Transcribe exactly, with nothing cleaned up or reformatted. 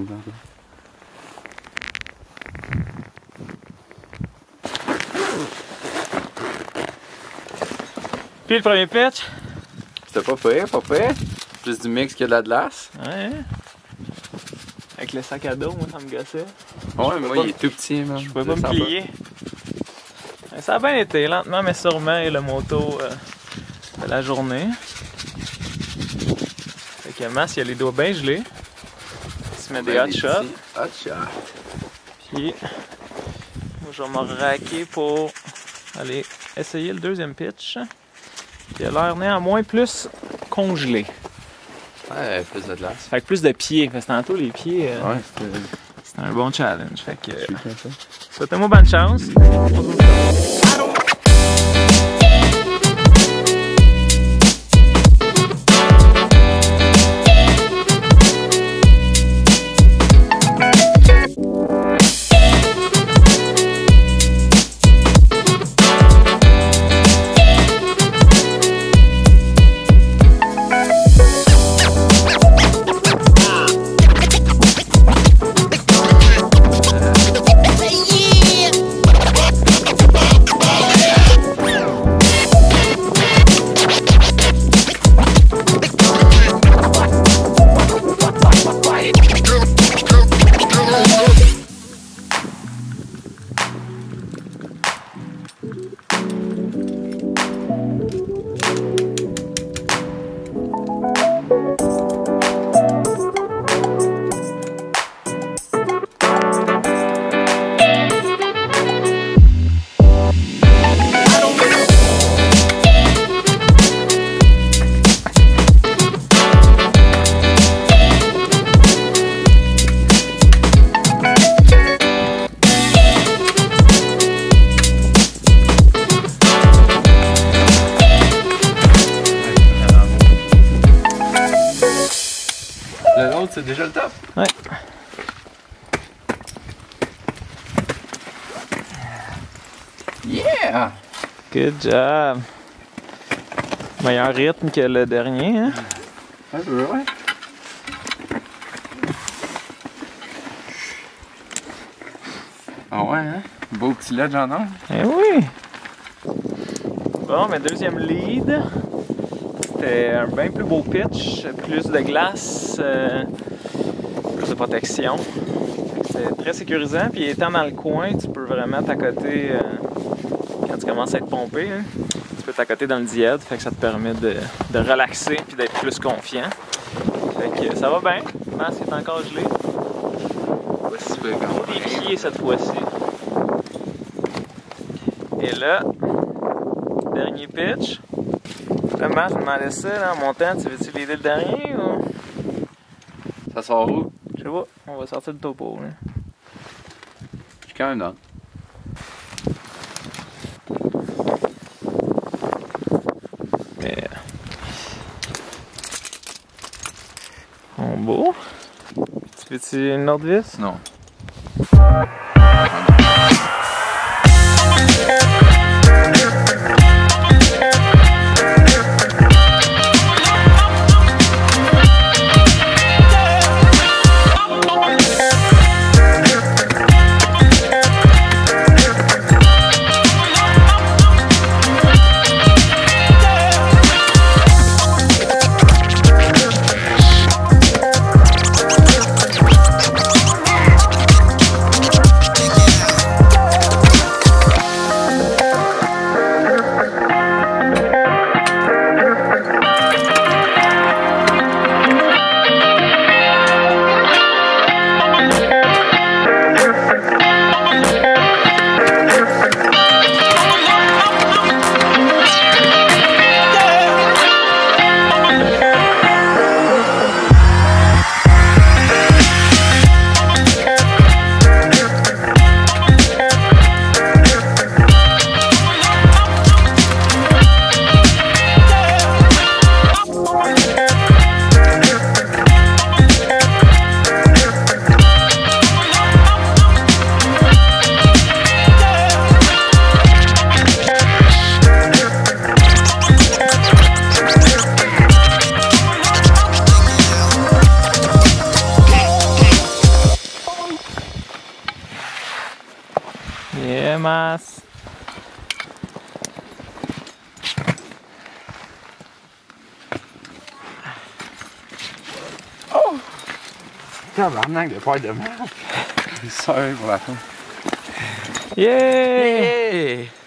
tantôt. Puis le premier pitch? C'était pas fait, pas fait. Plus du mix que de la glace. Ouais. Avec le sac à dos, moi, ça me gossait. Ouais, mais moi, il est tout petit, man. Je pouvais pas me plier. Ouais, ça a bien été, lentement mais sûrement, et le moto euh, de la journée. Fait que Mas, il a les doigts bien gelés. Il se met des hot shots. Hot shots. Puis, moi, je vais me raquer pour aller essayer le deuxième pitch. Il a l'air néanmoins plus congelé. Ouais, plus de glace. Fait que plus de pieds. Parce que tantôt, les pieds, euh, Ouais, c'était. c'était un bon challenge. Fait que, Je suis comme ça. souhaitez-moi bonne chance. L'autre, c'est déjà le top? Ouais. Yeah! Good job. Meilleur rythme que le dernier, hein? Un peu, ouais. Ah ouais, hein? Beau petit ledge en or. Eh oui! Bon, mais deuxième lead. C'était un bien plus beau pitch, plus de glace, euh, plus de protection. C'est très sécurisant, puis étant dans le coin, tu peux vraiment t'accoter, euh, quand tu commences à être pompé, hein, tu peux t'accoter dans le diède, fait que ça te permet de, de relaxer puis d'être plus confiant. Fait que ça va bien, Mas est encore gelé. Pas si peu quand Des pieds cette fois-ci. Et là, dernier pitch. Là, Mas, je me demandais ça, là, en montant, tu veux-tu l'aider le dernier ou? Ça sort où? Je sais pas, on va sortir le topo. Là. Je suis quand même dans. Mais. On beau. Tu veux-tu une autre vis? Non. Yeah, Mas. Oh! Tabarnak de peur de merde. Sorry pour la fin. Yeah! Yeah!